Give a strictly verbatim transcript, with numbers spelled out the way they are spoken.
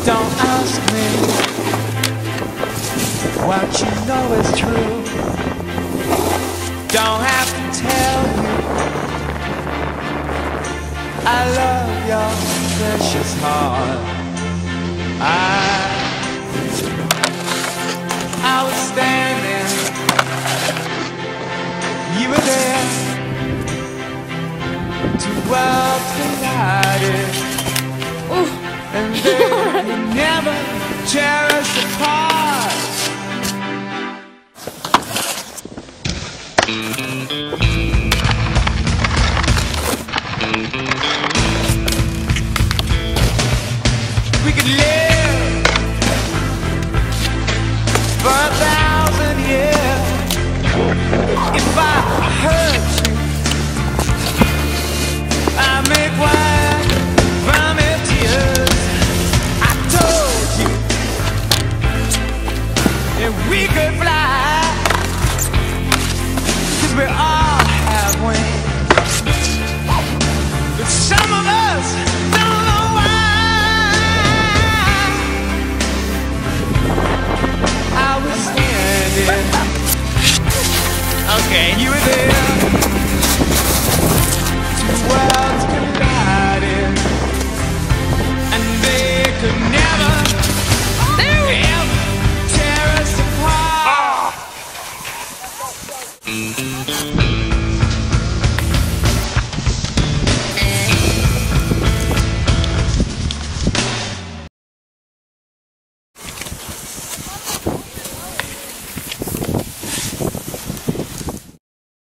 Don't ask me what you know is true. Don't have to tell you I love your precious heart. I, I was standing, you were there, two worlds collided. Ooh. And then we never tear us apart. We could live for a thousand years if I hurt you.